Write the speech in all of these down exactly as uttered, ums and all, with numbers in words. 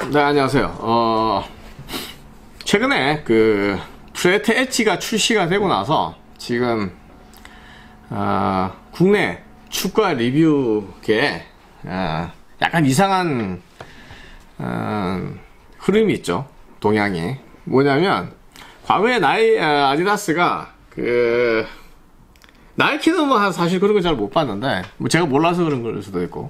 네, 안녕하세요. 어, 최근에 그 프레테 엣지가 출시가 되고 나서 지금 어, 국내 축구화 리뷰계에 어, 약간 이상한 어, 흐름이 있죠. 동향이 뭐냐면, 과거에 나이 어, 아디다스가 그 나이키는 뭐 사실 그런 거 잘 못 봤는데, 뭐 제가 몰라서 그런 걸 수도 있고,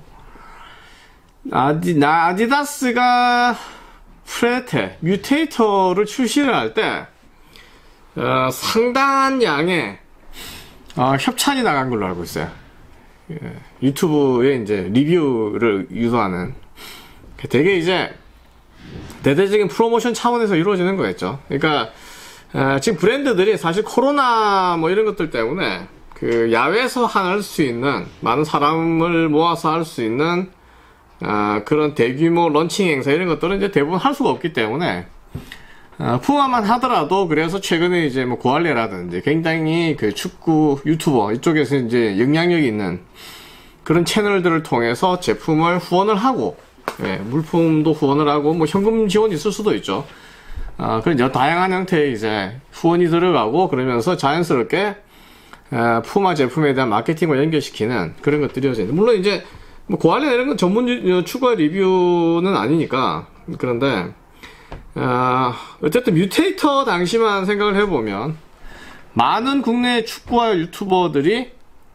아디, 나, 아디다스가 프레테, 뮤테이터를 출시를 할 때, 어, 상당한 양의, 어, 협찬이 나간 걸로 알고 있어요. 예, 유튜브에 이제 리뷰를 유도하는. 되게 이제, 대대적인 프로모션 차원에서 이루어지는 거였죠. 그러니까, 어, 지금 브랜드들이 사실 코로나 뭐 이런 것들 때문에, 그, 야외에서 할 수 있는, 많은 사람을 모아서 할 수 있는, 어, 그런 대규모 런칭 행사 이런 것들은 이제 대부분 할 수가 없기 때문에, 어, 푸마만 하더라도, 그래서 최근에 이제 뭐 고알레라든지 굉장히 그 축구 유튜버 이쪽에서 이제 영향력이 있는 그런 채널들을 통해서 제품을 후원을 하고, 예, 물품도 후원을 하고, 뭐 현금 지원이 있을 수도 있죠. 어, 그런 여러 다양한 형태의 이제 후원이 들어가고, 그러면서 자연스럽게 어, 푸마 제품에 대한 마케팅을 연결시키는 그런 것들이 이어지는데, 물론 이제 뭐 고알레 이런 건 전문 축구화 리뷰는 아니니까. 그런데 어, 어쨌든 뮤테이터 당시만 생각을 해보면, 많은 국내 축구화 유튜버들이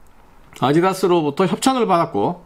아디다스로부터 협찬을 받았고,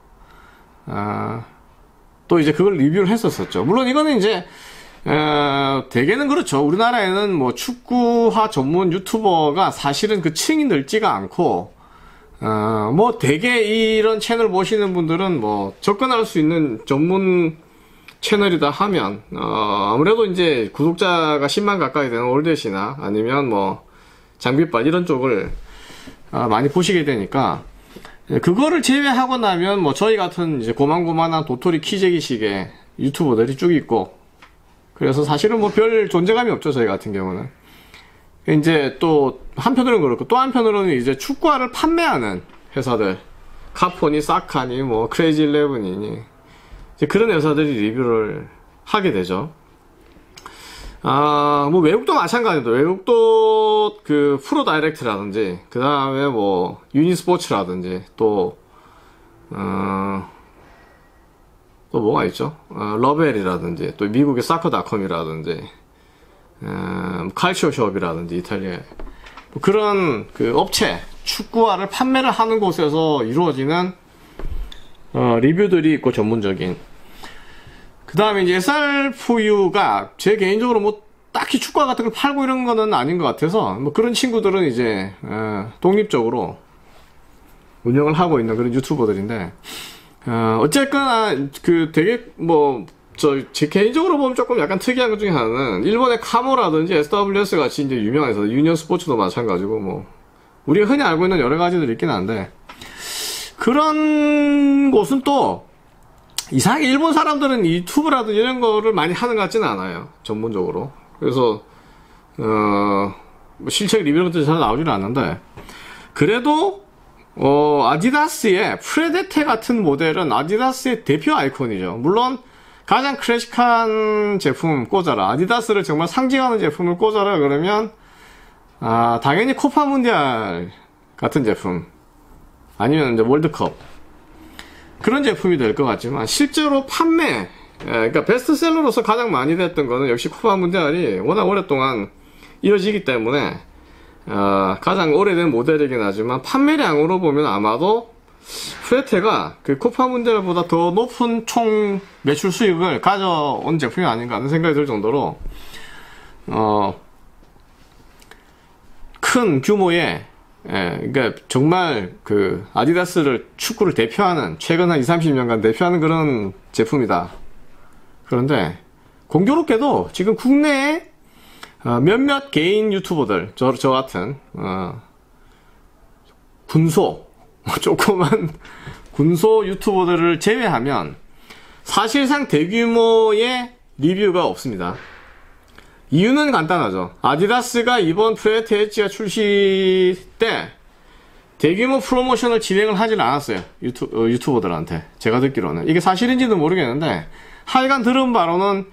어, 또 이제 그걸 리뷰를 했었었죠. 물론 이거는 이제 어, 대개는 그렇죠. 우리나라에는 뭐 축구화 전문 유튜버가 사실은 그 층이 넓지가 않고, 어, 뭐, 대개 이런 채널 보시는 분들은 뭐, 접근할 수 있는 전문 채널이다 하면, 어, 아무래도 이제 구독자가 십만 가까이 되는 올댓이나 아니면 뭐, 장비빨 이런 쪽을, 어, 많이 보시게 되니까, 그거를 제외하고 나면 뭐, 저희 같은 이제 고만고만한 도토리 키재기식의 유튜버들이 쭉 있고, 그래서 사실은 뭐 별 존재감이 없죠, 저희 같은 경우는. 이제 또 한편으로는 그렇고, 또 한편으로는 이제 축구화를 판매하는 회사들, 카포니, 사카니, 뭐 크레이지 일레븐이니, 이제 그런 회사들이 리뷰를 하게 되죠. 아, 뭐 외국도 마찬가지죠. 외국도 그 프로 다이렉트라든지, 그 다음에 뭐 유니스포츠라든지, 또 어, 또 뭐가 있죠? 어, 러벨이라든지, 또 미국의 사커닷컴이라든지, 음, 칼치오숍이라든지 이탈리아 뭐 그런 그 업체, 축구화를 판매를 하는 곳에서 이루어지는 어, 리뷰들이 있고, 전문적인. 그 다음에 이제 에스알에프유가 제 개인적으로 뭐 딱히 축구화 같은 걸 팔고 이런 거는 아닌 것 같아서, 뭐 그런 친구들은 이제 어, 독립적으로 운영을 하고 있는 그런 유튜버들인데, 어, 어쨌거나 그 되게 뭐 저, 제 개인적으로 보면 조금 약간 특이한 것 중에 하나는, 일본의 카모라든지 에스더블유에스 같이 이제 유명해서, 유니언 스포츠도 마찬가지고, 뭐, 우리가 흔히 알고 있는 여러 가지들이 있긴 한데, 그런 곳은 또, 이상하게 일본 사람들은 유튜브라든지 이런 거를 많이 하는 것 같지는 않아요. 전문적으로. 그래서, 어, 뭐 실책 리뷰 이런 것들이 잘 나오지는 않는데, 그래도, 어, 아디다스의 프레데테 같은 모델은 아디다스의 대표 아이콘이죠. 물론, 가장 클래식한 제품 꽂아라, 아디다스를 정말 상징하는 제품을 꽂아라 그러면, 아, 당연히 코파 문디알 같은 제품, 아니면 이제 월드컵, 그런 제품이 될 것 같지만, 실제로 판매, 예, 그러니까 베스트셀러로서 가장 많이 됐던 거는 역시 코파 문디알이 워낙 오랫동안 이어지기 때문에, 어, 가장 오래된 모델이긴 하지만, 판매량으로 보면 아마도 프레테가 그 코파 문디알보다 더 높은 총 매출 수익을 가져온 제품이 아닌가 하는 생각이 들 정도로, 어, 큰 규모의, 예, 그러니까 정말 그 아디다스를, 축구를 대표하는, 최근 한 이삼십 년간 대표하는 그런 제품이다. 그런데 공교롭게도 지금 국내에 어, 몇몇 개인 유튜버들, 저, 저 같은 어, 군소, 조그만 군소 유튜버들을 제외하면 사실상 대규모의 리뷰가 없습니다. 이유는 간단하죠. 아디다스가 이번 프레테 엣지가 출시 때 대규모 프로모션을 진행을 하진 않았어요. 유튜, 어, 유튜버들한테. 제가 듣기로는. 이게 사실인지는 모르겠는데, 하여간 들은 바로는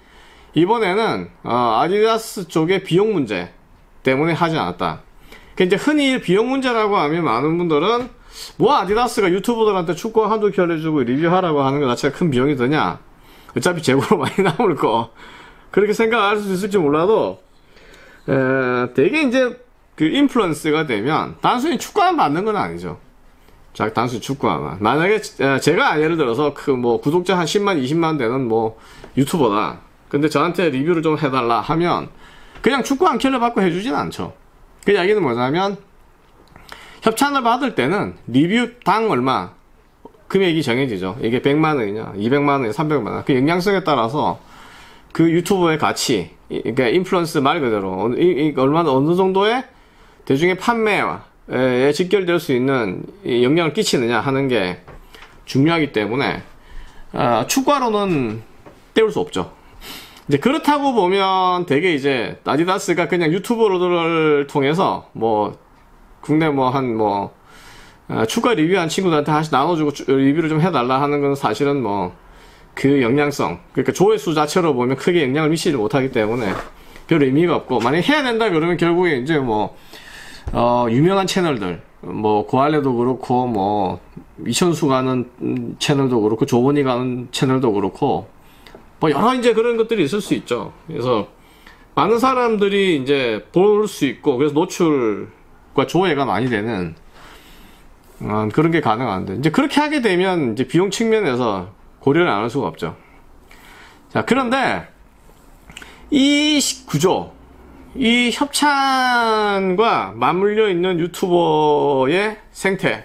이번에는 어, 아디다스 쪽의 비용 문제 때문에 하지 않았다. 그 이제 흔히 비용 문제라고 하면 많은 분들은 뭐 아디다스가 유튜버들한테 축구 한두 켤 해주고 리뷰하라고 하는 것 자체가 큰 비용이 드냐? 어차피 재고로 많이 남을 거. 그렇게 생각할 수 있을지 몰라도 에, 되게 이제 그 인플루언스가 되면 단순히 축구만 받는 건 아니죠. 자, 단순히 축구만. 만약에 제가 예를 들어서 그 뭐 구독자 한 십만, 이십만 되는 뭐 유튜버다. 근데 저한테 리뷰를 좀 해달라 하면 그냥 축구 한 킬러 받고 해주진 않죠. 그 이야기는 뭐냐면 협찬을 받을 때는 리뷰당 얼마 금액이 정해지죠. 이게 백만 원이냐, 이백만 원, 삼백만 원. 그 영향성에 따라서 그 유튜버의 가치, 그러니까 인플루언스 말 그대로 이, 이 얼마나 어느 정도의 대중의 판매에 직결될 수 있는 영향을 끼치느냐 하는 게 중요하기 때문에 어, 축구화로는 때울 수 없죠. 이제 그렇다고 보면 되게 이제 아디다스가 그냥 유튜버를 통해서 뭐 국내 뭐 한 뭐 어, 축구 리뷰한 친구들한테 하나씩 나눠주고 리뷰를 좀 해달라 하는 건 사실은 뭐 그 영향성, 그러니까 조회수 자체로 보면 크게 영향을 미치지 못하기 때문에 별 의미가 없고, 만약에 해야 된다 그러면 결국에 이제 뭐 어, 유명한 채널들, 뭐 고할래도 그렇고 뭐 이천수 가는 채널도 그렇고 조본이 가는 채널도 그렇고 뭐 여러 이제 그런 것들이 있을 수 있죠. 그래서 많은 사람들이 이제 볼 수 있고, 그래서 노출과 조회가 많이 되는 어, 그런 게 가능한데, 이제 그렇게 하게 되면 이제 비용 측면에서 고려를 안 할 수가 없죠. 자, 그런데 이 구조, 이 협찬과 맞물려 있는 유튜버의 생태,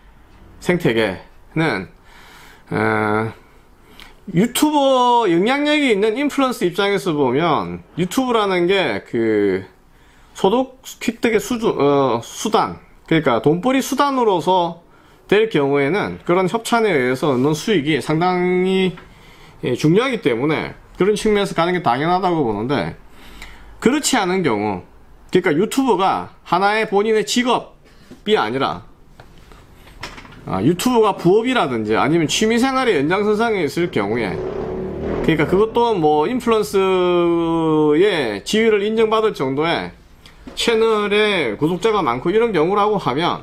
생태계는 어, 유튜버 영향력이 있는 인플루언스 입장에서 보면 유튜브라는 게 그 소득 획득의 수준, 어, 수단, 그러니까 돈벌이 수단으로서 될 경우에는 그런 협찬에 의해서 얻는 수익이 상당히 중요하기 때문에 그런 측면에서 가는 게 당연하다고 보는데, 그렇지 않은 경우, 그러니까 유튜버가 하나의 본인의 직업이 아니라 아, 유튜브가 부업이라든지 아니면 취미생활의 연장선상에 있을 경우에, 그러니까 그것도 뭐 인플루언서의 지위를 인정받을 정도의 채널에 구독자가 많고 이런 경우라고 하면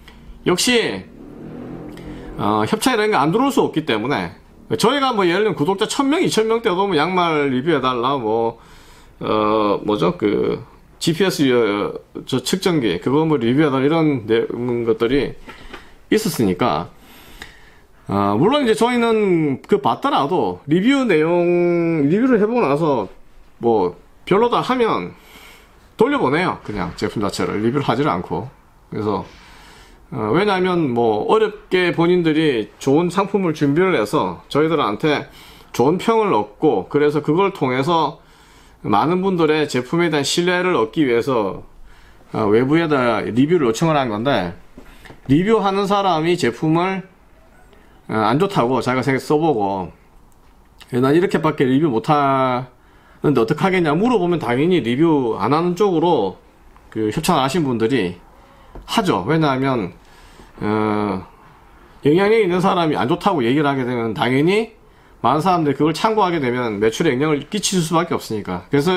역시 어, 협찬이라는 게 안 들어올 수 없기 때문에, 저희가 뭐 예를 들면 구독자 천 명, 이천 명 때도 뭐 양말 리뷰해달라, 뭐 어 뭐죠 그 지피에스 저 측정기 그거 뭐 리뷰해달라 이런 내, 것들이 있었으니까, 어, 물론 이제 저희는 그 봤더라도 리뷰 내용 리뷰를 해보고 나서 뭐 별로다 하면 돌려보내요. 그냥 제품 자체를 리뷰를 하지를 않고. 그래서 어, 왜냐하면 뭐 어렵게 본인들이 좋은 상품을 준비를 해서 저희들한테 좋은 평을 얻고, 그래서 그걸 통해서 많은 분들의 제품에 대한 신뢰를 얻기 위해서 어, 외부에다 리뷰를 요청을 한 건데, 리뷰하는 사람이 제품을 어, 안 좋다고 자기가 생각 써보고 난 이렇게밖에 리뷰 못하는데 어떡하겠냐 물어보면 당연히 리뷰 안 하는 쪽으로 그 협찬을 하신 분들이 하죠. 왜냐하면 어, 영향력 있는 사람이 안 좋다고 얘기를 하게 되면 당연히 많은 사람들이 그걸 참고하게 되면 매출에 영향을 끼칠 수밖에 없으니까. 그래서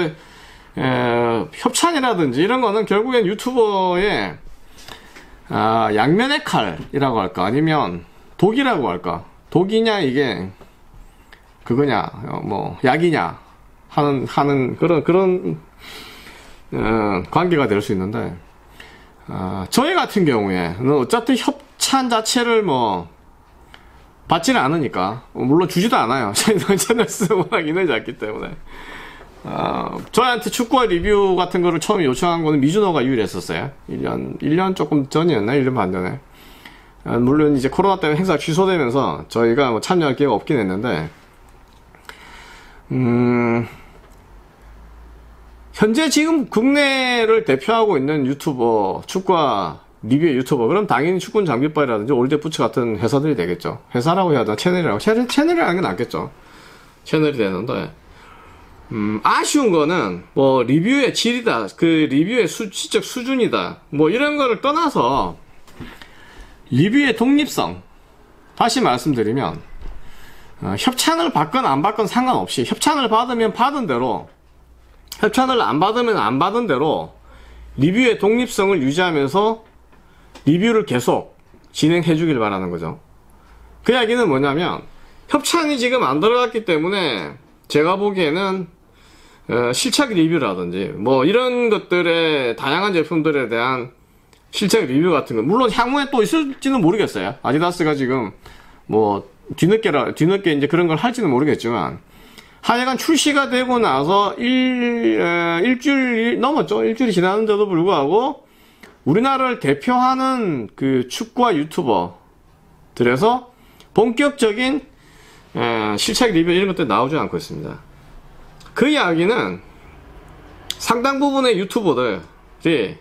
에, 협찬이라든지 이런 거는 결국엔 유튜버의 아, 양면의 칼이라고 할까, 아니면 독이라고 할까, 독이냐 이게 그거냐 뭐 약이냐 하는 하는 그런 그런 어, 관계가 될 수 있는데, 어, 저희 같은 경우에는 어차피 협찬 자체를 뭐 받지는 않으니까, 물론 주지도 않아요. 저희는 채널 쓰고 워낙 인원이 작기 때문에. 어, 저희한테 축구화 리뷰 같은 거를 처음에 요청한 거는 미즈노가 유일했었어요. 일 년, 일 년 조금 전이었나? 일 년 반 전에. 어, 물론 이제 코로나 때문에 행사가 취소되면서 저희가 뭐 참여할 기회가 없긴 했는데, 음, 현재 지금 국내를 대표하고 있는 유튜버, 축구화 리뷰 유튜버, 그럼 당연히 축구는 장비빨이라든지 올드푸츠 같은 회사들이 되겠죠. 회사라고 해야 되나? 채널이라고. 채널, 채널이라는 게 낫겠죠. 채널이 되는데, 음, 아쉬운 거는, 뭐, 리뷰의 질이다, 그 리뷰의 수치적 수준이다, 뭐, 이런 거를 떠나서, 리뷰의 독립성. 다시 말씀드리면, 어, 협찬을 받건 안 받건 상관없이 협찬을 받으면 받은 대로, 협찬을 안 받으면 안 받은 대로 리뷰의 독립성을 유지하면서 리뷰를 계속 진행해 주길 바라는 거죠. 그 이야기는 뭐냐면, 협찬이 지금 안 들어갔기 때문에 제가 보기에는 어, 실착 리뷰라든지 뭐 이런 것들의 다양한 제품들에 대한 실착 리뷰 같은 거, 물론 향후에 또 있을지는 모르겠어요. 아디다스가 지금 뭐 뒤늦게라 뒤늦게 이제 그런 걸 할지는 모르겠지만, 하여간 출시가 되고 나서 일, 에, 일주일 넘었죠. 일주일이 지났는데도 불구하고 우리나라를 대표하는 그 축구와 유튜버들에서 본격적인 에, 실착 리뷰 이런 것들 나오지 않고 있습니다. 그 이야기는 상당 부분의 유튜버들이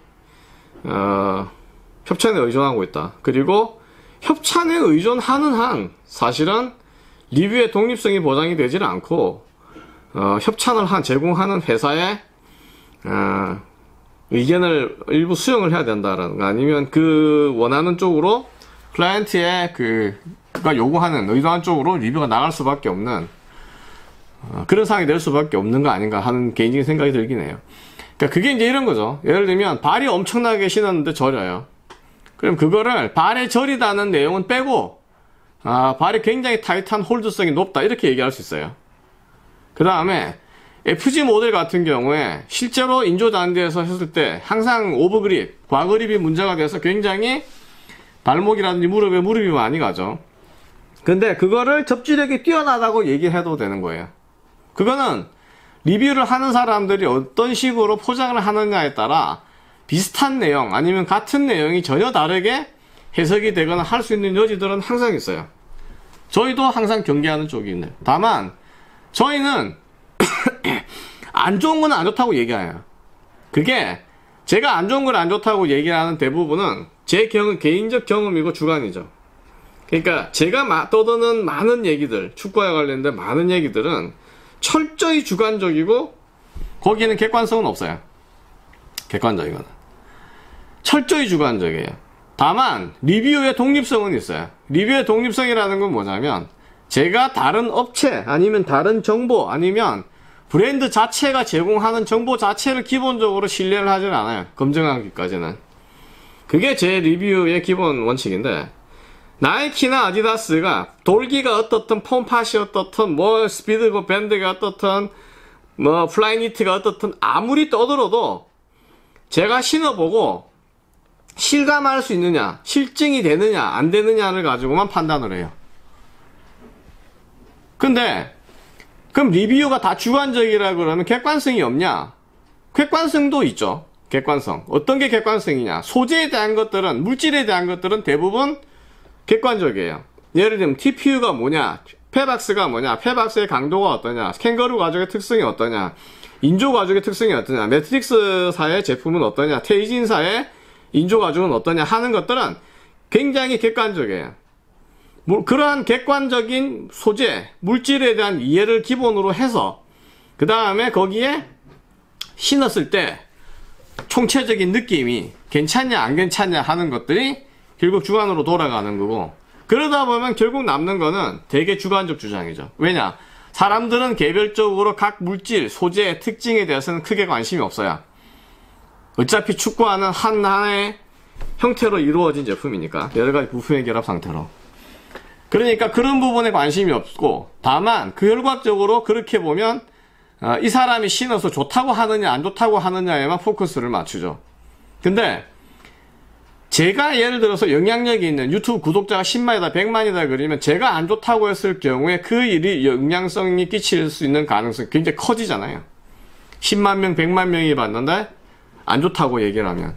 어, 협찬에 의존하고 있다. 그리고 협찬에 의존하는 한 사실은 리뷰의 독립성이 보장이 되질 않고, 어, 협찬을 한 제공하는 회사의 어, 의견을 일부 수용을 해야 된다라는 거, 아니면 그 원하는 쪽으로 클라이언트의 그 그가 요구하는 의도한 쪽으로 리뷰가 나갈 수밖에 없는 어, 그런 상황이 될 수밖에 없는 거 아닌가 하는 개인적인 생각이 들긴 해요. 그러니까 그게 이제 이런 거죠. 예를 들면 발이 엄청나게 신었는데 저려요. 그럼 그거를 발에 저리다는 내용은 빼고, 아, 발이 굉장히 타이트한 홀드성이 높다 이렇게 얘기할 수 있어요. 그 다음에 에프지 모델 같은 경우에 실제로 인조 단디에서 했을 때 항상 오버그립, 과그립이 문제가 돼서 굉장히 발목이라든지 무릎에 무릎이 많이 가죠. 근데 그거를 접지력이 뛰어나다고 얘기해도 되는 거예요. 그거는 리뷰를 하는 사람들이 어떤 식으로 포장을 하느냐에 따라 비슷한 내용 아니면 같은 내용이 전혀 다르게 해석이 되거나 할 수 있는 여지들은 항상 있어요. 저희도 항상 경계하는 쪽이 있네요. 다만 저희는 안 좋은 건 안 좋다고 얘기해요. 그게 제가 안 좋은 건 안 좋다고 얘기하는 대부분은 제 경험, 개인적 경험이고 주관이죠. 그러니까 제가 떠드는 많은 얘기들, 축구와 관련된 많은 얘기들은 철저히 주관적이고 거기에는 객관성은 없어요. 객관적이거나 철저히 주관적이에요. 다만 리뷰의 독립성은 있어요. 리뷰의 독립성이라는 건 뭐냐면, 제가 다른 업체 아니면 다른 정보 아니면 브랜드 자체가 제공하는 정보 자체를 기본적으로 신뢰를 하진 않아요. 검증하기까지는. 그게 제 리뷰의 기본 원칙인데, 나이키나 아디다스가 돌기가 어떻든 폼팟이 어떻든 뭐 스피드 밴드가 어떻든 뭐 플라이니트가 어떻든 아무리 떠들어도 제가 신어보고 실감할 수 있느냐, 실증이 되느냐 안 되느냐를 가지고만 판단을 해요. 근데 그럼 리뷰가 다 주관적이라 그러면 객관성이 없냐? 객관성도 있죠. 객관성. 어떤 게 객관성이냐? 소재에 대한 것들은, 물질에 대한 것들은 대부분 객관적이에요. 예를 들면 티피유가 뭐냐, 페박스가 뭐냐, 페박스의 강도가 어떠냐, 캥거루 가죽의 특성이 어떠냐, 인조 가죽의 특성이 어떠냐, 매트릭스사의 제품은 어떠냐, 테이진사의 인조 가죽은 어떠냐 하는 것들은 굉장히 객관적이에요. 그러한 객관적인 소재, 물질에 대한 이해를 기본으로 해서 그 다음에 거기에 신었을 때 총체적인 느낌이 괜찮냐 안 괜찮냐 하는 것들이 결국 주관으로 돌아가는 거고, 그러다 보면 결국 남는 거는 되게 주관적 주장이죠. 왜냐? 사람들은 개별적으로 각 물질, 소재의 특징에 대해서는 크게 관심이 없어요. 어차피 축구하는 한 하나의 형태로 이루어진 제품이니까, 여러가지 부품의 결합 상태로. 그러니까 그런 부분에 관심이 없고, 다만 그 결과적으로 그렇게 보면 어, 이 사람이 신어서 좋다고 하느냐 안 좋다고 하느냐에만 포커스를 맞추죠. 근데 제가 예를 들어서 영향력이 있는 유튜브 구독자가 십만이다 백만이다 그러면 제가 안 좋다고 했을 경우에 그 일이 영향성이 끼칠 수 있는 가능성이 굉장히 커지잖아요. 십만 명 백만 명이 봤는데 안 좋다고 얘기를 하면,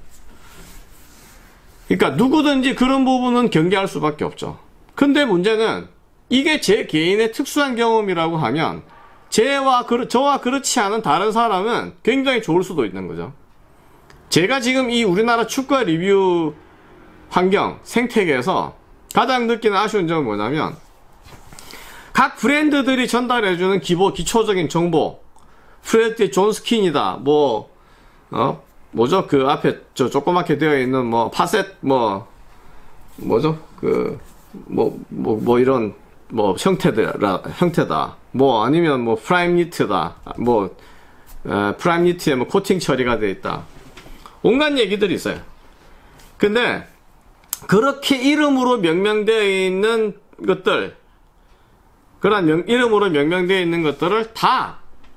그러니까 누구든지 그런 부분은 경계할 수밖에 없죠. 근데 문제는 이게 제 개인의 특수한 경험이라고 하면 제와 그르, 저와 그렇지 않은 다른 사람은 굉장히 좋을 수도 있는 거죠. 제가 지금 이 우리나라 축구 리뷰 환경, 생태계에서 가장 느끼는 아쉬운 점은 뭐냐면, 각 브랜드들이 전달해주는 기본, 기초적인 정보, 프레티 존스킨이다, 뭐, 어, 뭐죠? 그 앞에 저 조그맣게 되어 있는 뭐, 파셋, 뭐, 뭐죠? 그, 뭐, 뭐, 뭐 이런 뭐 형태다, 형태다. 뭐 아니면 뭐 프라임 니트다. 뭐 어, 프라임 니트에 뭐 코팅 처리가 되어 있다. 온갖 얘기들이 있어요. 근데 그렇게 이름으로 명명되어 있는 것들, 그런 명, 이름으로 명명되어 있는 것들을 다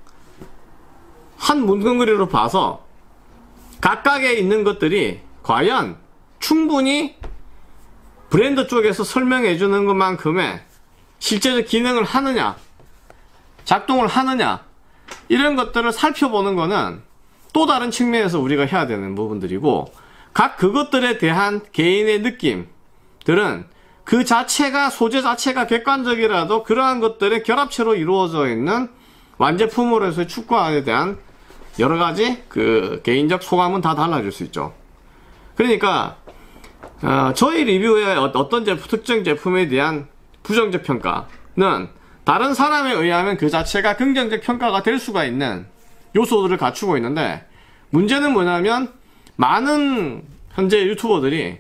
한 문근거리로 봐서 각각에 있는 것들이 과연 충분히 브랜드 쪽에서 설명해 주는 것만큼의 실제적 기능을 하느냐, 작동을 하느냐, 이런 것들을 살펴보는 거는 또 다른 측면에서 우리가 해야 되는 부분들이고, 각 그것들에 대한 개인의 느낌들은 그 자체가, 소재 자체가 객관적이라도 그러한 것들의 결합체로 이루어져 있는 완제품으로서의 축구화에 대한 여러 가지 그 개인적 소감은 다 달라질 수 있죠. 그러니까 어, 저희 리뷰에 어떤 제품, 특정 제품에 대한 부정적 평가는 다른 사람에 의하면 그 자체가 긍정적 평가가 될 수가 있는 요소들을 갖추고 있는데, 문제는 뭐냐면 많은 현재 유튜버들이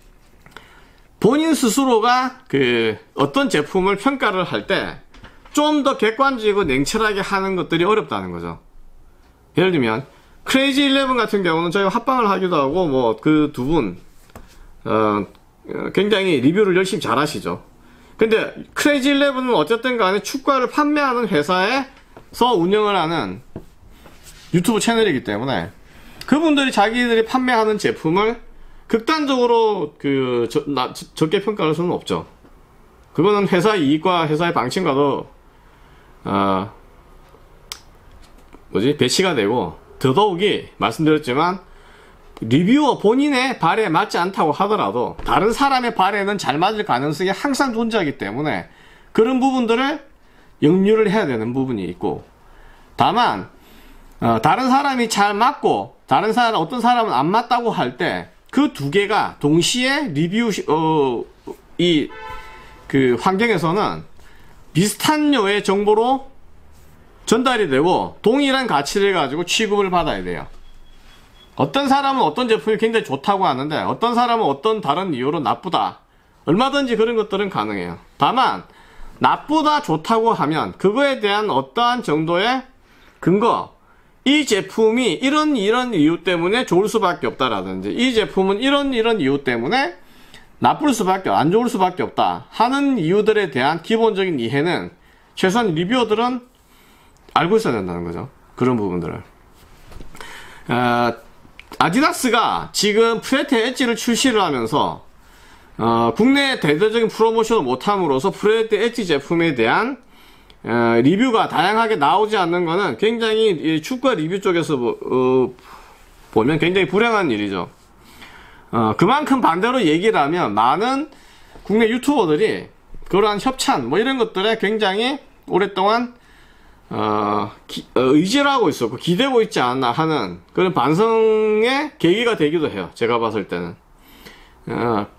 본인 스스로가 그 어떤 제품을 평가를 할 때 좀 더 객관적이고 냉철하게 하는 것들이 어렵다는 거죠. 예를 들면 크레이지 일레븐 같은 경우는 저희가 합방을 하기도 하고, 뭐 그 두 분 어, 굉장히 리뷰를 열심히 잘 하시죠. 근데 크레이지 일레븐은 어쨌든 간에 축구화를 판매하는 회사에서 운영을 하는 유튜브 채널이기 때문에 그분들이 자기들이 판매하는 제품을 극단적으로 그 저, 나, 저, 적게 평가할 수는 없죠. 그거는 회사 이익과 회사의 방침과도 어, 뭐지 배치가 되고, 더더욱이 말씀드렸지만 리뷰어 본인의 발에 맞지 않다고 하더라도 다른 사람의 발에는 잘 맞을 가능성이 항상 존재하기 때문에 그런 부분들을 역류를 해야 되는 부분이 있고, 다만 어, 다른 사람이 잘 맞고 다른 사람, 어떤 사람은 안 맞다고 할 때 그 두 개가 동시에 리뷰 어, 이 그 환경에서는 비슷한 류의 정보로 전달이 되고 동일한 가치를 가지고 취급을 받아야 돼요. 어떤 사람은 어떤 제품이 굉장히 좋다고 하는데 어떤 사람은 어떤 다른 이유로 나쁘다, 얼마든지 그런 것들은 가능해요. 다만 나쁘다 좋다고 하면 그거에 대한 어떠한 정도의 근거, 이 제품이 이런 이런 이유 때문에 좋을 수밖에 없다라든지 이 제품은 이런 이런 이유 때문에 나쁠 수밖에, 안 좋을 수밖에 없다 하는 이유들에 대한 기본적인 이해는 최소한 리뷰어들은 알고 있어야 된다는 거죠. 그런 부분들을. 어, 아디다스가 지금 프레테 엣지를 출시를 하면서 어, 국내 대대적인 프로모션을 못함으로써 프레테 엣지 제품에 대한 어, 리뷰가 다양하게 나오지 않는 거는 굉장히 이 축구화 리뷰 쪽에서 어, 보면 굉장히 불행한 일이죠. 어, 그만큼 반대로 얘기를 하면 많은 국내 유튜버들이 그러한 협찬 뭐 이런 것들에 굉장히 오랫동안 어, 기, 어, 의지를 하고 있었고 기대고 있지 않나 하는 그런 반성의 계기가 되기도 해요. 제가 봤을 때는 어,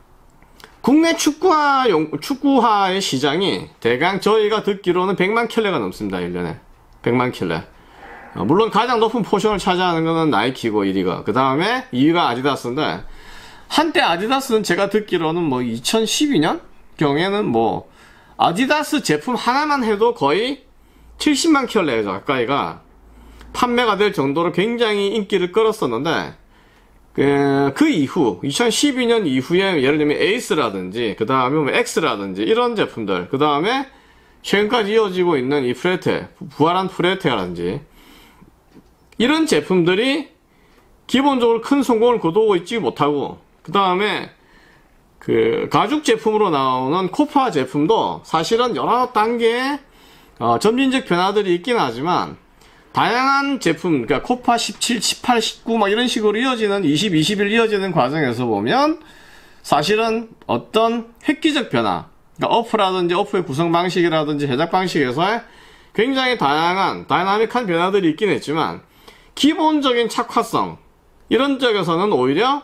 국내 축구화 용, 축구화의 시장이 대강 저희가 듣기로는 백만 켤레가 넘습니다. 일 년에 백만 켤레. 어, 물론 가장 높은 포션을 차지하는 것은 나이키고 일 위가, 그 다음에 이 위가 아디다스인데, 한때 아디다스는 제가 듣기로는 뭐 이천십이 년 경에는 뭐 아디다스 제품 하나만 해도 거의 칠십만 켤레 가까이가 판매가 될 정도로 굉장히 인기를 끌었었는데, 그, 그 이후 이천십이 년 이후에 예를 들면 에이스라든지 그 다음에 뭐 X라든지 이런 제품들, 그 다음에 최근까지 이어지고 있는 이 프레테, 부활한 프레테라든지 이런 제품들이 기본적으로 큰 성공을 거두고 있지 못하고, 그 다음에 그 가죽 제품으로 나오는 코파 제품도 사실은 여러 단계의 어, 점진적 변화들이 있긴 하지만 다양한 제품, 그러니까 코파 십칠, 십팔, 십구 막 이런 식으로 이어지는 이십, 이십일 이어지는 과정에서 보면 사실은 어떤 획기적 변화, 그러니까 어프라든지 어프의 구성 방식이라든지 제작 방식에서의 굉장히 다양한 다이나믹한 변화들이 있긴 했지만 기본적인 착화성 이런 쪽에서는 오히려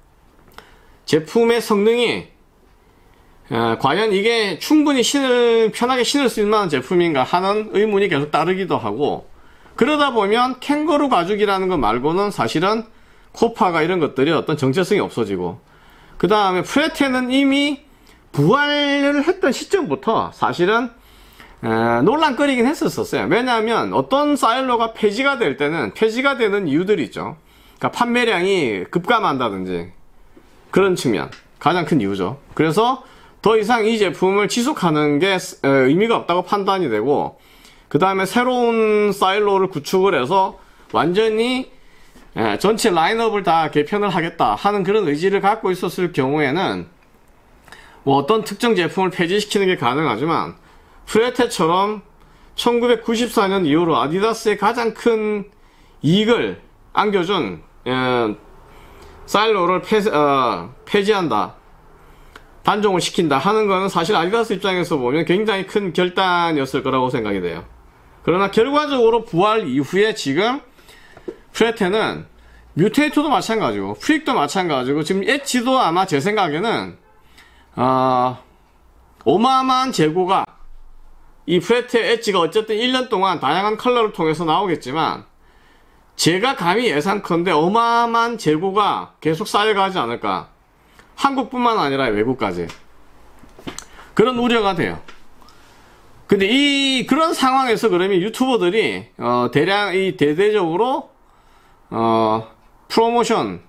제품의 성능이 어, 과연 이게 충분히 신을 편하게 신을 수 있는 제품인가 하는 의문이 계속 따르기도 하고, 그러다 보면 캥거루 가죽이라는 것 말고는 사실은 코파가 이런 것들이 어떤 정체성이 없어지고, 그 다음에 프레테는 이미 부활을 했던 시점부터 사실은 에, 논란거리긴 했었었어요. 왜냐하면 어떤 사일로가 폐지가 될 때는 폐지가 되는 이유들이 있죠. 그러니까 판매량이 급감한다든지 그런 측면, 가장 큰 이유죠. 그래서 더 이상 이 제품을 지속하는 게 의미가 없다고 판단이 되고, 그 다음에 새로운 사일로를 구축을 해서 완전히 전체 라인업을 다 개편을 하겠다 하는 그런 의지를 갖고 있었을 경우에는 뭐 어떤 특정 제품을 폐지시키는 게 가능하지만, 프레테처럼 천구백구십사 년 이후로 아디다스의 가장 큰 이익을 안겨준 에, 사일로를 폐, 어, 폐지한다, 단종을 시킨다 하는 거는 사실 아디다스 입장에서 보면 굉장히 큰 결단이었을 거라고 생각이 돼요. 그러나 결과적으로 부활 이후에 지금 프레테는 뮤테이토도 마찬가지고 프릭도 마찬가지고 지금 엣지도 아마 제 생각에는 어, 어마어마한 재고가, 이 프레테의 엣지가 어쨌든 일 년 동안 다양한 컬러를 통해서 나오겠지만 제가 감히 예상컨대 어마어마한 재고가 계속 쌓여가지 않을까. 한국뿐만 아니라 외국까지. 그런 우려가 돼요. 근데 이 그런 상황에서 그러면 유튜버들이 어 대량 이 대대적으로 어 프로모션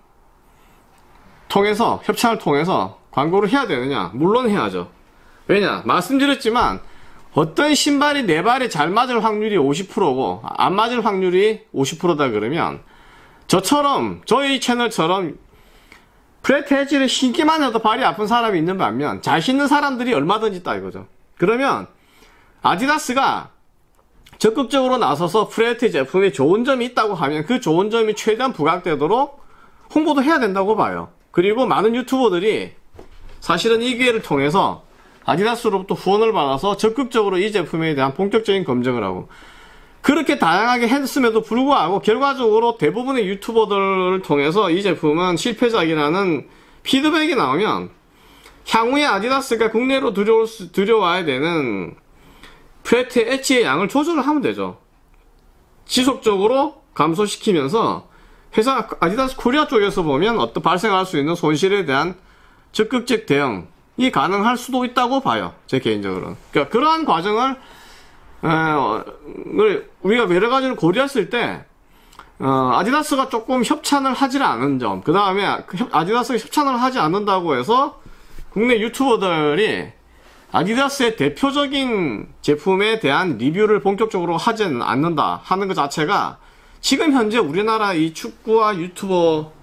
통해서, 협찬을 통해서 광고를 해야 되느냐? 물론 해야죠. 왜냐? 말씀드렸지만 어떤 신발이 내 발에 잘 맞을 확률이 오십 퍼센트고 안 맞을 확률이 오십 퍼센트다 그러면, 저처럼 저희 채널처럼 프레테 엣지를 신기만 해도 발이 아픈 사람이 있는 반면 잘 신는 사람들이 얼마든지 있다 이거죠. 그러면 아디다스가 적극적으로 나서서 프레테 제품에 좋은 점이 있다고 하면 그 좋은 점이 최대한 부각되도록 홍보도 해야 된다고 봐요. 그리고 많은 유튜버들이 사실은 이 기회를 통해서 아디다스로부터 후원을 받아서 적극적으로 이 제품에 대한 본격적인 검증을 하고, 그렇게 다양하게 했음에도 불구하고 결과적으로 대부분의 유튜버들을 통해서 이 제품은 실패작이라는 피드백이 나오면 향후에 아디다스가 국내로 들여올 수, 들여와야 되는 프레테 엣지의 양을 조절을 하면 되죠. 지속적으로 감소시키면서 회사 아디다스 코리아 쪽에서 보면 어떤 발생할 수 있는 손실에 대한 적극적 대응이 가능할 수도 있다고 봐요. 제 개인적으로는. 그러니까 그러한 과정을 어, 우리가 여러 가지를 고려했을 때 어, 아디다스가 조금 협찬을 하지 않은 점, 그 다음에 아디다스가 협찬을 하지 않는다고 해서 국내 유튜버들이 아디다스의 대표적인 제품에 대한 리뷰를 본격적으로 하지 않는다 하는 것 자체가 지금 현재 우리나라 이 축구와 유튜버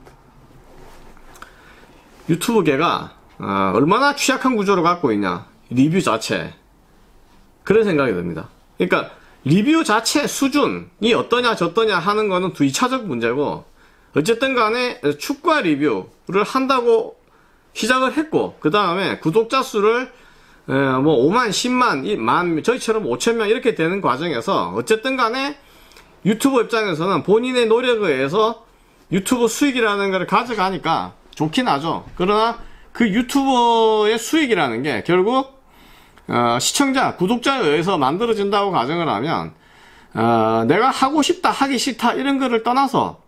유튜브계가 어, 얼마나 취약한 구조를 갖고 있냐, 리뷰 자체, 그런 생각이 듭니다. 그러니까 리뷰 자체 수준이 어떠냐 저떠냐 하는 거는 이 차적 문제고, 어쨌든 간에 축구와 리뷰를 한다고 시작을 했고, 그 다음에 구독자 수를 뭐 오만, 십만, 만, 저희처럼 오천 명 이렇게 되는 과정에서 어쨌든 간에 유튜버 입장에서는 본인의 노력에 의해서 유튜브 수익이라는 걸 가져가니까 좋긴 하죠. 그러나 그 유튜버의 수익이라는 게 결국 어, 시청자, 구독자에 의해서 만들어진다고 가정을 하면 어, 내가 하고 싶다, 하기 싫다 이런 거를 떠나서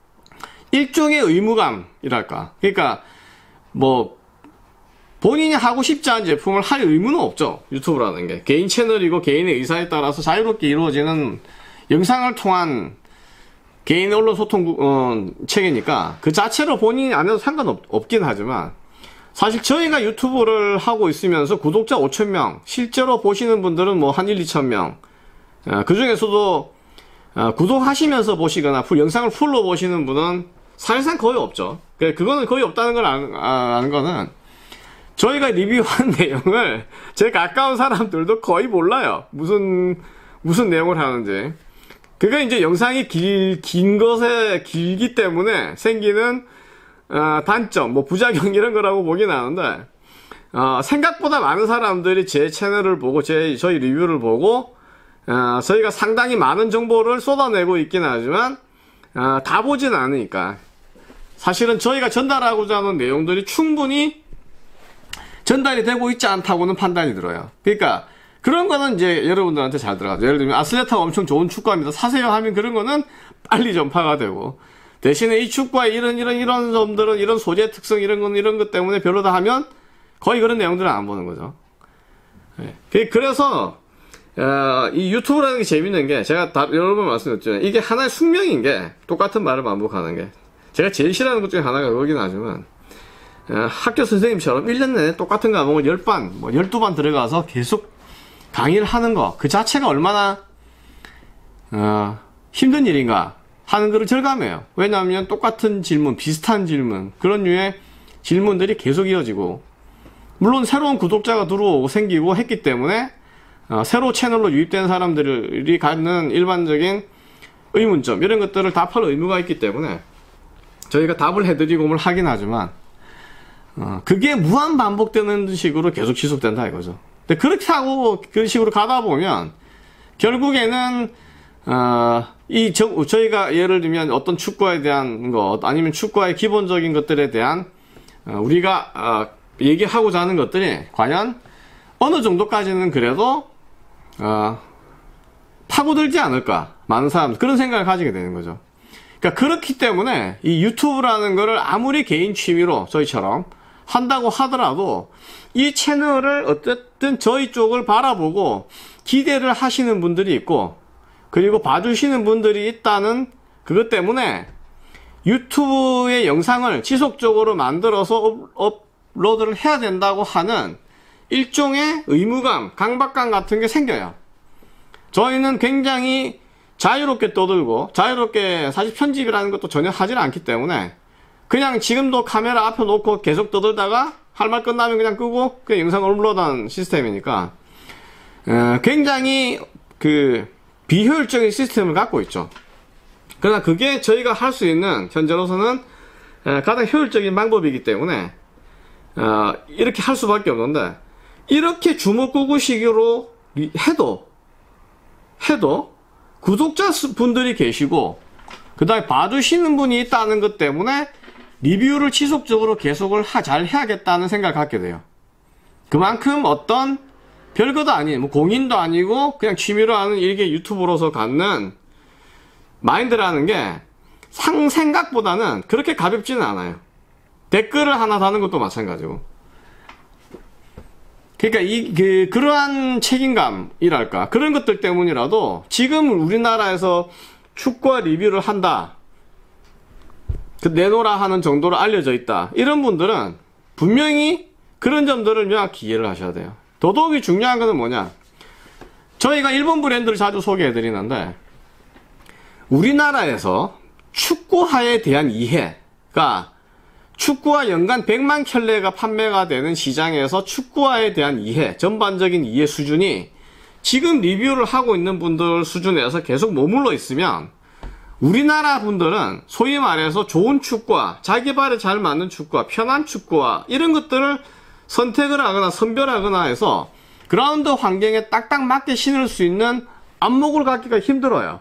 일종의 의무감이랄까. 그러니까 뭐 본인이 하고 싶지 않은 제품을 할 의무는 없죠. 유튜브라는 게 개인 채널이고 개인의 의사에 따라서 자유롭게 이루어지는 영상을 통한 개인 언론 소통 어, 체계니까 그 자체로 본인이 안 해도 상관없긴 하지만, 사실 저희가 유튜브를 하고 있으면서 구독자 오천 명, 실제로 보시는 분들은 뭐 한 일, 이천 명, 어, 그 중에서도 어, 구독하시면서 보시거나 풀, 영상을 풀로 보시는 분은 사실상 거의 없죠. 그거는 거의 없다는 걸 아는, 아, 아는 거는 저희가 리뷰한 내용을 제 가까운 사람들도 거의 몰라요. 무슨 무슨 내용을 하는지. 그게 이제 영상이 길, 긴 것에 길기 때문에 생기는 어, 단점, 뭐 부작용 이런 거라고 보긴 하는데, 어, 생각보다 많은 사람들이 제 채널을 보고 제 저희 리뷰를 보고 어, 저희가 상당히 많은 정보를 쏟아내고 있긴 하지만 어, 다 보진 않으니까 사실은 저희가 전달하고자 하는 내용들이 충분히 전달이 되고 있지 않다고는 판단이 들어요. 그러니까 그런 거는 이제 여러분들한테 잘 들어가죠. 예를 들면 아슬레타가 엄청 좋은 축구합니다, 사세요 하면 그런 거는 빨리 전파가 되고, 대신에 이 축구의 이런 이런 이런 점들은 이런 소재 특성 이런 건 이런 것 때문에 별로다 하면 거의 그런 내용들은 안 보는 거죠. 예. 그래서 어, 이 유튜브라는 게 재밌는 게 제가 다 여러 번 말씀드렸죠. 이게 하나의 숙명인 게 똑같은 말을 반복하는 게 제가 제일 싫어하는 것 중에 하나가 그거긴 하지만 어, 학교 선생님처럼 일 년 내내 똑같은 과목을 십 반, 뭐 십이 반 들어가서 계속 강의를 하는 거 그 자체가 얼마나 어, 힘든 일인가 하는 거를 절감해요. 왜냐하면 똑같은 질문, 비슷한 질문 그런 류의 질문들이 계속 이어지고 물론 새로운 구독자가 들어오고 생기고 했기 때문에 어, 새로 채널로 유입된 사람들이 갖는 일반적인 의문점 이런 것들을 답할 의무가 있기 때문에 저희가 답을 해드리고 뭘 하긴 하지만 어, 그게 무한 반복되는 식으로 계속 지속된다 이거죠. 근데 그렇게 하고 그런 식으로 가다 보면 결국에는 어, 이 저, 저희가 예를 들면 어떤 축구에 대한 것 아니면 축구의 기본적인 것들에 대한 어, 우리가 어, 얘기하고자 하는 것들이 과연 어느 정도까지는 그래도 어, 파고들지 않을까 많은 사람들 그런 생각을 가지게 되는 거죠. 그러니까 그렇기 때문에 이 유튜브라는 거를 아무리 개인 취미로 저희처럼 한다고 하더라도 이 채널을 어쨌든 저희 쪽을 바라보고 기대를 하시는 분들이 있고 그리고 봐주시는 분들이 있다는 그것 때문에 유튜브의 영상을 지속적으로 만들어서 업로드를 해야 된다고 하는 일종의 의무감, 강박감 같은 게 생겨요. 저희는 굉장히 자유롭게 떠들고 자유롭게 사실 편집이라는 것도 전혀 하질 않기 때문에 그냥 지금도 카메라 앞에 놓고 계속 떠들다가 할 말 끝나면 그냥 끄고 그냥 영상을 업로드하는 시스템이니까 어, 굉장히 그 비효율적인 시스템을 갖고 있죠. 그러나 그게 저희가 할 수 있는 현재로서는 어, 가장 효율적인 방법이기 때문에 어, 이렇게 할 수밖에 없는데 이렇게 주먹구구식으로 해도 해도 구독자 분들이 계시고 그 다음에 봐주시는 분이 있다는 것 때문에 리뷰를 지속적으로 계속을 하, 잘 해야겠다는 생각을 갖게 돼요. 그만큼 어떤 별것도 아닌 뭐 공인도 아니고 그냥 취미로 하는 일개 유튜버로서 갖는 마인드라는 게 상 생각보다는 그렇게 가볍지는 않아요. 댓글을 하나 다는 것도 마찬가지고. 그러니까 이 그, 그러한 책임감이랄까 그런 것들 때문이라도 지금 우리나라에서 축구와 리뷰를 한다 그 내놓으라 하는 정도로 알려져 있다 이런 분들은 분명히 그런 점들을 명확히 이해를 하셔야 돼요. 더더욱이 중요한 것은 뭐냐, 저희가 일본 브랜드를 자주 소개해 드리는데 우리나라에서 축구화에 대한 이해가 축구화 연간 백만 켤레가 판매가 되는 시장에서 축구화에 대한 이해, 전반적인 이해 수준이 지금 리뷰를 하고 있는 분들 수준에서 계속 머물러 있으면 우리나라 분들은 소위 말해서 좋은 축구화, 자기 발에 잘 맞는 축구화, 편한 축구화 이런 것들을 선택을 하거나 선별하거나 해서 그라운드 환경에 딱딱 맞게 신을 수 있는 안목을 갖기가 힘들어요.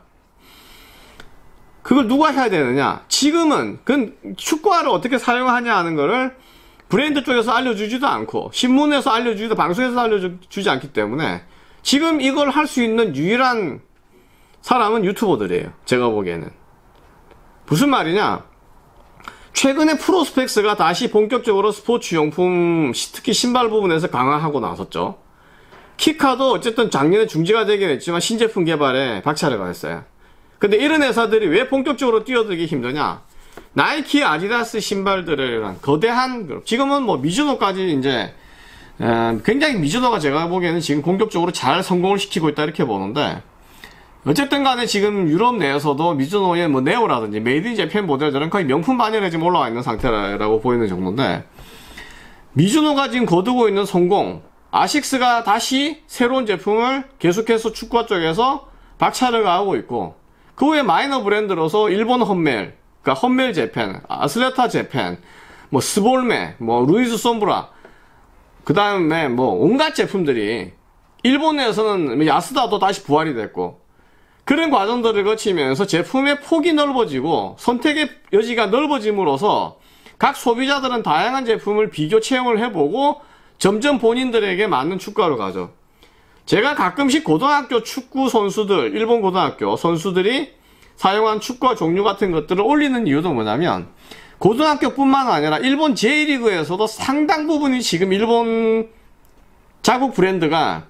그걸 누가 해야 되느냐? 지금은 그 축구화를 어떻게 사용하냐 하는 거를 브랜드 쪽에서 알려주지도 않고 신문에서 알려주지도 방송에서 알려주지 않기 때문에 지금 이걸 할 수 있는 유일한 사람은 유튜버들이에요. 제가 보기에는. 무슨 말이냐? 최근에 프로스펙스가 다시 본격적으로 스포츠 용품, 특히 신발 부분에서 강화하고 나섰죠. 키카도 어쨌든 작년에 중지가 되긴 했지만 신제품 개발에 박차를 가했어요. 근데 이런 회사들이 왜 본격적으로 뛰어들기 힘드냐? 나이키, 아디다스 신발들을 거대한 그룹, 지금은 뭐 미즈노까지 이제 굉장히 미즈노가 제가 보기에는 지금 공격적으로 잘 성공을 시키고 있다 이렇게 보는데, 어쨌든 간에 지금 유럽 내에서도 미즈노의 뭐 네오라든지 메이드 인 재팬 모델들은 거의 명품 반열에 지금 올라와 있는 상태라고 보이는 정도인데, 미즈노가 지금 거두고 있는 성공, 아식스가 다시 새로운 제품을 계속해서 축구화 쪽에서 박차를 가하고 있고, 그 후에 마이너 브랜드로서 일본 헛멜, 그러니까 헛멜 재팬, 아슬레타 재팬, 뭐 스볼메, 뭐 루이스 솜브라, 그 다음에 뭐 온갖 제품들이 일본에서는 야스다도 다시 부활이 됐고, 그런 과정들을 거치면서 제품의 폭이 넓어지고 선택의 여지가 넓어짐으로써 각 소비자들은 다양한 제품을 비교 체험을 해보고 점점 본인들에게 맞는 축구화로 가죠. 제가 가끔씩 고등학교 축구 선수들, 일본 고등학교 선수들이 사용한 축구화 종류 같은 것들을 올리는 이유도 뭐냐면, 고등학교뿐만 아니라 일본 제이리그에서도 상당 부분이 지금 일본 자국 브랜드가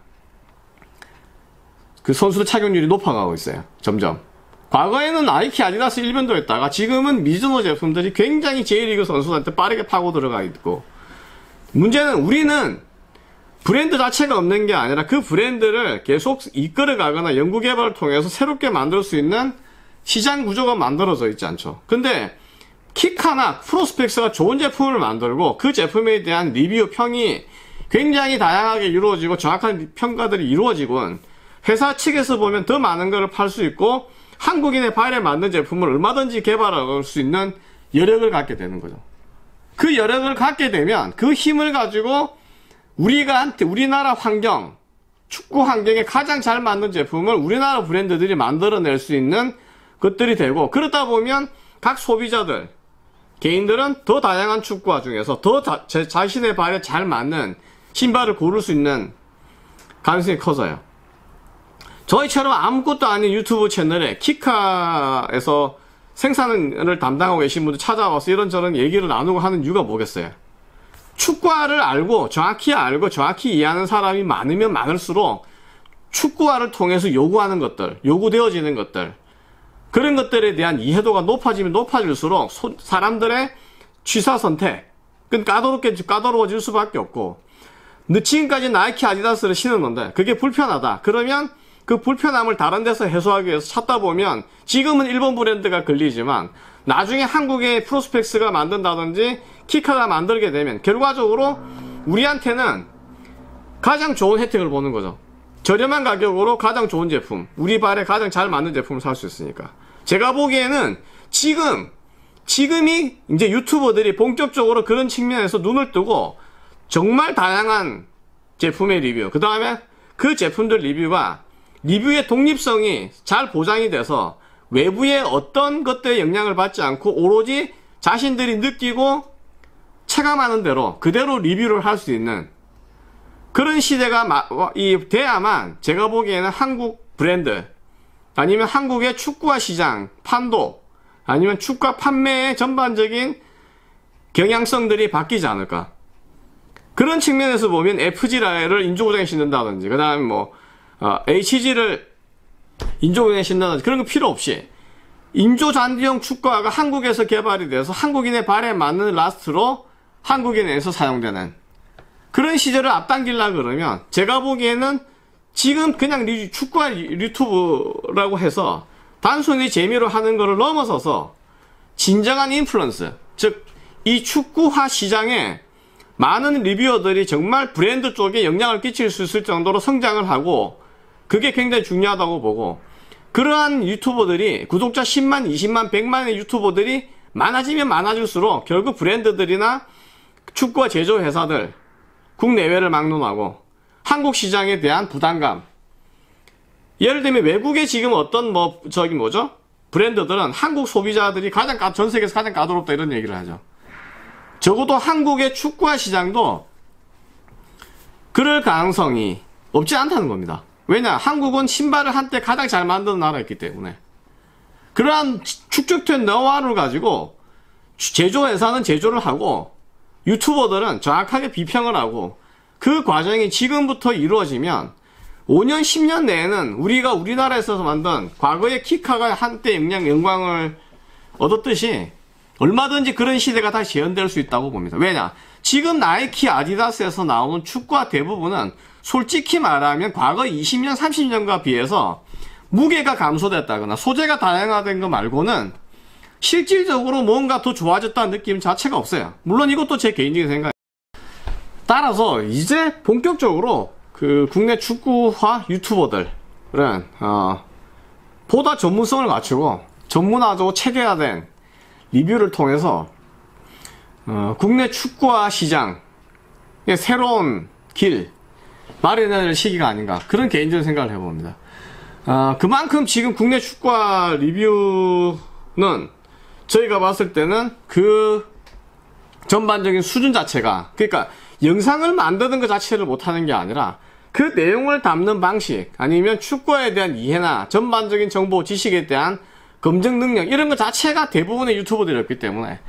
그 선수들 착용률이 높아가고 있어요. 점점. 과거에는 나이키, 아디다스 일변도였다가 지금은 미즈노 제품들이 굉장히 제이리그 선수들한테 빠르게 파고 들어가 있고, 문제는 우리는 브랜드 자체가 없는 게 아니라 그 브랜드를 계속 이끌어가거나 연구개발을 통해서 새롭게 만들 수 있는 시장 구조가 만들어져 있지 않죠. 근데 키카나 프로스펙스가 좋은 제품을 만들고 그 제품에 대한 리뷰, 평이 굉장히 다양하게 이루어지고 정확한 평가들이 이루어지곤 회사 측에서 보면 더 많은 것을 팔 수 있고 한국인의 발에 맞는 제품을 얼마든지 개발할 수 있는 여력을 갖게 되는 거죠. 그 여력을 갖게 되면 그 힘을 가지고 우리가 우리나라 환경, 축구 환경에 가장 잘 맞는 제품을 우리나라 브랜드들이 만들어낼 수 있는 것들이 되고, 그러다 보면 각 소비자들, 개인들은 더 다양한 축구화 중에서 더 자, 제 자신의 발에 잘 맞는 신발을 고를 수 있는 가능성이 커져요. 저희처럼 아무것도 아닌 유튜브 채널에 키카에서 생산을 담당하고 계신 분들 찾아와서 이런저런 얘기를 나누고 하는 이유가 뭐겠어요? 축구화를 알고 정확히 알고 정확히 이해하는 사람이 많으면 많을수록 축구화를 통해서 요구하는 것들, 요구되어지는 것들, 그런 것들에 대한 이해도가 높아지면 높아질수록 소, 사람들의 취사 선택은 까다롭게 까다로워질 수밖에 없고, 너 지금까지 나이키, 아디다스를 신었는데 그게 불편하다. 그러면 그 불편함을 다른 데서 해소하기 위해서 찾다 보면 지금은 일본 브랜드가 걸리지만 나중에 한국의 프로스펙스가 만든다든지 키카가 만들게 되면 결과적으로 우리한테는 가장 좋은 혜택을 보는 거죠. 저렴한 가격으로 가장 좋은 제품, 우리 발에 가장 잘 맞는 제품을 살 수 있으니까. 제가 보기에는 지금 지금이 이제 유튜버들이 본격적으로 그런 측면에서 눈을 뜨고 정말 다양한 제품의 리뷰, 그 다음에 그 제품들 리뷰가 리뷰의 독립성이 잘 보장이 돼서 외부의 어떤 것들의 영향을 받지 않고 오로지 자신들이 느끼고 체감하는 대로 그대로 리뷰를 할 수 있는 그런 시대가 이 돼야만 제가 보기에는 한국 브랜드, 아니면 한국의 축구화 시장 판도, 아니면 축구화 판매의 전반적인 경향성들이 바뀌지 않을까. 그런 측면에서 보면 에프지를 인조고장에 신는다든지, 그 다음에 뭐 어, 에이치지를 인조고장에 신는다든지 그런 거 필요 없이 인조 잔디형 축구화가 한국에서 개발이 돼서 한국인의 발에 맞는 라스트로 한국인에서 사용되는 그런 시절을 앞당기려고 그러면 제가 보기에는 지금 그냥 리, 축구화 유튜브라고 해서 단순히 재미로 하는 거를 넘어서서 진정한 인플루언스, 즉 이 축구화 시장에 많은 리뷰어들이 정말 브랜드 쪽에 영향을 끼칠 수 있을 정도로 성장을 하고, 그게 굉장히 중요하다고 보고, 그러한 유튜버들이 구독자 십만, 이십만, 백만의 유튜버들이 많아지면 많아질수록 결국 브랜드들이나 축구화 제조회사들 국내외를 막론하고 한국 시장에 대한 부담감, 예를 들면 외국에 지금 어떤 뭐 저기 뭐죠? 브랜드들은 한국 소비자들이 가장 까, 전 세계에서 가장 까다롭다 이런 얘기를 하죠. 적어도 한국의 축구화 시장도 그럴 가능성이 없지 않다는 겁니다. 왜냐? 한국은 신발을 한때 가장 잘 만드는 나라였기 때문에. 그러한 축적된 노하우를 가지고 제조회사는 제조를 하고 유튜버들은 정확하게 비평을 하고, 그 과정이 지금부터 이루어지면 오 년, 십 년 내에는 우리가 우리나라에서 만든 과거의 키카가 한때 영향, 영광을 얻었듯이 얼마든지 그런 시대가 다시 재현될 수 있다고 봅니다. 왜냐? 지금 나이키, 아디다스에서 나오는 축구화 대부분은 솔직히 말하면 과거 이십 년, 삼십 년과 비해서 무게가 감소됐다거나 소재가 다양화된 거 말고는 실질적으로 뭔가 더 좋아졌다는 느낌 자체가 없어요. 물론 이것도 제 개인적인 생각이에요. 따라서 이제 본격적으로 그 국내 축구화 유튜버들은 어, 보다 전문성을 갖추고 전문화적으로 체계화된 리뷰를 통해서 어, 국내 축구화 시장의 새로운 길 마련할 시기가 아닌가, 그런 개인적인 생각을 해봅니다. 어, 그만큼 지금 국내 축구화 리뷰는 저희가 봤을 때는 그 전반적인 수준 자체가, 그러니까 영상을 만드는 것 자체를 못하는 게 아니라 그 내용을 담는 방식, 아니면 축구에 대한 이해나 전반적인 정보 지식에 대한 검증 능력, 이런 것 자체가 대부분의 유튜버들이었기 때문에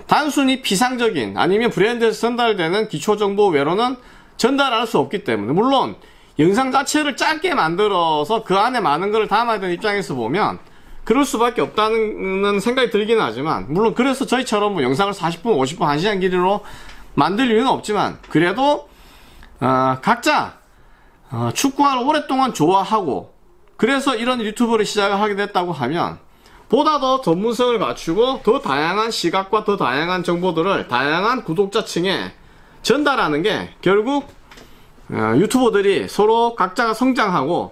단순히 피상적인 아니면 브랜드에서 전달되는 기초정보 외로는 전달할 수 없기 때문에, 물론 영상 자체를 짧게 만들어서 그 안에 많은 걸 담아야 되는 입장에서 보면 그럴 수밖에 없다는 생각이 들긴 하지만, 물론 그래서 저희처럼 뭐 영상을 사십 분, 오십 분, 한 시간 길이로 만들 이유는 없지만, 그래도 어, 각자 어, 축구를 오랫동안 좋아하고 그래서 이런 유튜브를 시작을 하게 됐다고 하면 보다 더 전문성을 갖추고 더 다양한 시각과 더 다양한 정보들을 다양한 구독자층에 전달하는 게 결국 어, 유튜버들이 서로 각자가 성장하고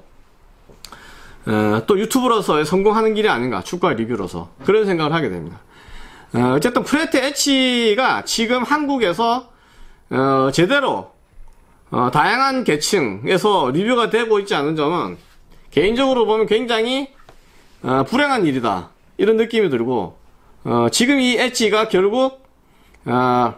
어, 또 유튜브로서의 성공하는 길이 아닌가, 축구와 리뷰로서 그런 생각을 하게 됩니다. 어, 어쨌든 프레트 엣지가 지금 한국에서 어, 제대로 어, 다양한 계층에서 리뷰가 되고 있지 않은 점은 개인적으로 보면 굉장히 어, 불행한 일이다, 이런 느낌이 들고, 어, 지금 이 엣지가 결국 어,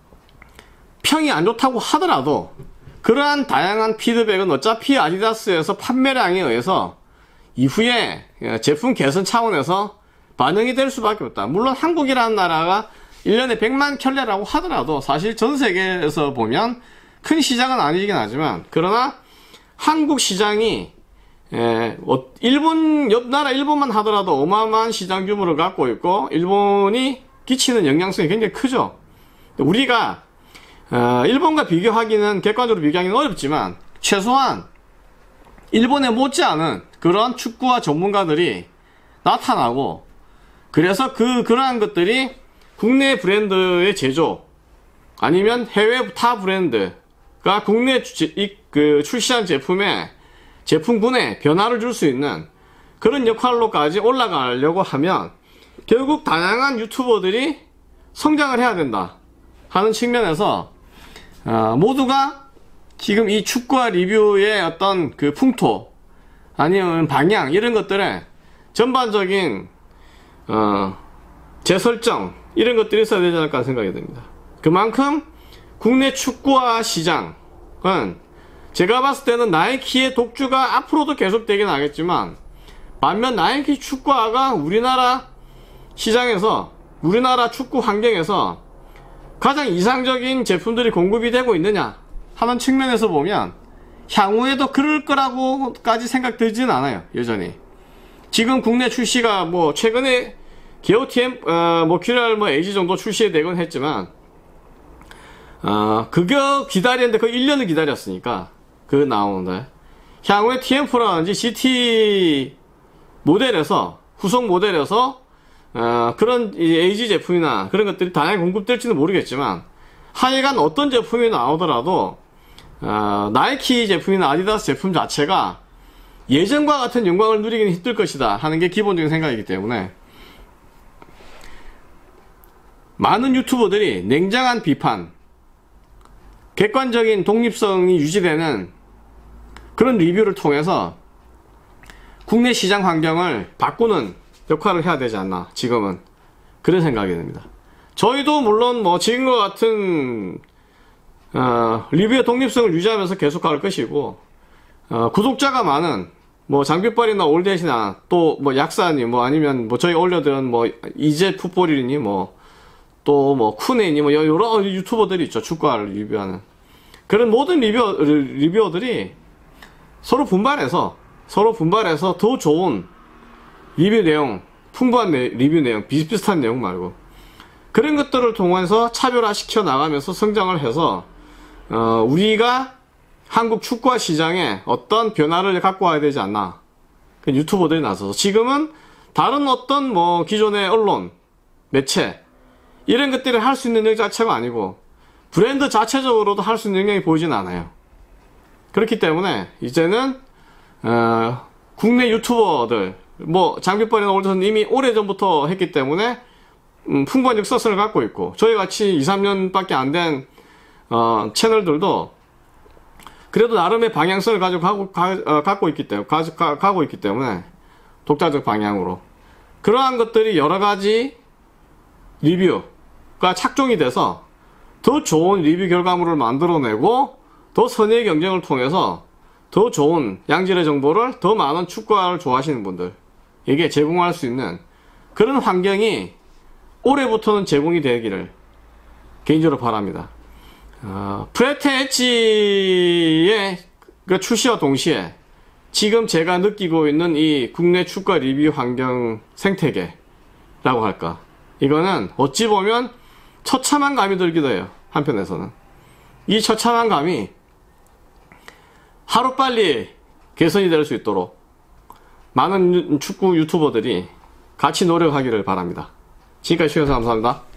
평이 안 좋다고 하더라도 그러한 다양한 피드백은 어차피 아디다스에서 판매량에 의해서 이후에 제품 개선 차원에서 반영이 될 수밖에 없다. 물론 한국이라는 나라가 일 년에 백만 켤레라고 하더라도 사실 전 세계에서 보면 큰 시장은 아니긴 하지만, 그러나 한국 시장이 에, 어, 일본, 옆 나라 일본만 하더라도 어마어마한 시장 규모를 갖고 있고 일본이 끼치는 영향성이 굉장히 크죠. 우리가 어, 일본과 비교하기는, 객관적으로 비교하기는 어렵지만 최소한 일본에 못지않은 그런 축구와 전문가들이 나타나고, 그래서 그 그러한 것들이 국내 브랜드의 제조 아니면 해외 타 브랜드가 국내 주, 이, 그 출시한 제품에 제품군에 변화를 줄 수 있는 그런 역할로까지 올라가려고 하면 결국 다양한 유튜버들이 성장을 해야 된다 하는 측면에서 어, 모두가 지금 이 축구와 리뷰의 어떤 그 풍토 아니면 방향 이런 것들에 전반적인 어, 재설정 이런 것들이 있어야 되지 않을까 생각이 듭니다. 그만큼 국내 축구화 시장은 제가 봤을 때는 나이키의 독주가 앞으로도 계속되긴 하겠지만, 반면 나이키 축구화가 우리나라 시장에서, 우리나라 축구 환경에서 가장 이상적인 제품들이 공급이 되고 있느냐 하는 측면에서 보면 향후에도 그럴 거라고까지 생각되지는 않아요. 여전히 지금 국내 출시가 뭐 최근에 게오 티엠 어, 뭐 큐알 뭐 에이지 정도 출시되곤 했지만, 어 그거 기다리는데 거의 일 년을 기다렸으니까 그 나오는데, 향후에 티엠포라든지 지티 모델에서 후속 모델에서 어, 그런 에이지 제품이나 그런 것들이 다양하게 공급될지는 모르겠지만, 하여간 어떤 제품이 나오더라도 어, 나이키 제품이나 아디다스 제품 자체가 예전과 같은 영광을 누리기는 힘들 것이다 하는 게 기본적인 생각이기 때문에, 많은 유튜버들이 냉정한 비판, 객관적인 독립성이 유지되는 그런 리뷰를 통해서 국내 시장 환경을 바꾸는 역할을 해야 되지 않나, 지금은 그런 생각이 듭니다. 저희도 물론 뭐 지금과 같은 어, 리뷰의 독립성을 유지하면서 계속 갈 것이고, 어, 구독자가 많은 뭐 장비빨이나 올댓이나 또 뭐 약사니 뭐 아니면 뭐 저희 올려드린 뭐 이제 풋볼이니 뭐 또 뭐 쿠네니 뭐 여러 유튜버들이 있죠. 축구화를 리뷰하는 그런 모든 리뷰 리뷰어들이 서로 분발해서 서로 분발해서 더 좋은 리뷰 내용, 풍부한 내, 리뷰 내용, 비슷비슷한 내용 말고 그런 것들을 통해서 차별화 시켜 나가면서 성장을 해서 어, 우리가 한국 축구화 시장에 어떤 변화를 갖고 와야 되지 않나. 그 유튜버들이 나서서 지금은 다른 어떤 뭐 기존의 언론, 매체 이런 것들을 할 수 있는 능력 자체가 아니고 브랜드 자체적으로도 할 수 있는 능력이 보이진 않아요. 그렇기 때문에 이제는 어, 국내 유튜버들 뭐 장비빨이나 올드는 이미 오래전부터 했기 때문에 음, 풍부한 역사성을 갖고 있고 저희같이 이, 삼 년밖에 안 된 어, 채널들도 그래도 나름의 방향성을 가지고 가고, 가, 어, 갖고 있기 때문에 가, 가, 가고 있기 때문에 독자적 방향으로 그러한 것들이 여러가지 리뷰가 착종이 돼서 더 좋은 리뷰 결과물을 만들어내고 더 선의의 경쟁을 통해서 더 좋은 양질의 정보를 더 많은 축구화를 좋아하시는 분들에게 제공할 수 있는 그런 환경이 올해부터는 제공이 되기를 개인적으로 바랍니다. 어, 프레테 엣지의 그 출시와 동시에 지금 제가 느끼고 있는 이 국내 축구화 리뷰 환경 생태계라고 할까, 이거는 어찌 보면 처참한 감이 들기도 해요. 한편에서는 이 처참한 감이 하루빨리 개선이 될 수 있도록 많은 축구 유튜버들이 같이 노력하기를 바랍니다. 지금까지 시청해주셔서 감사합니다.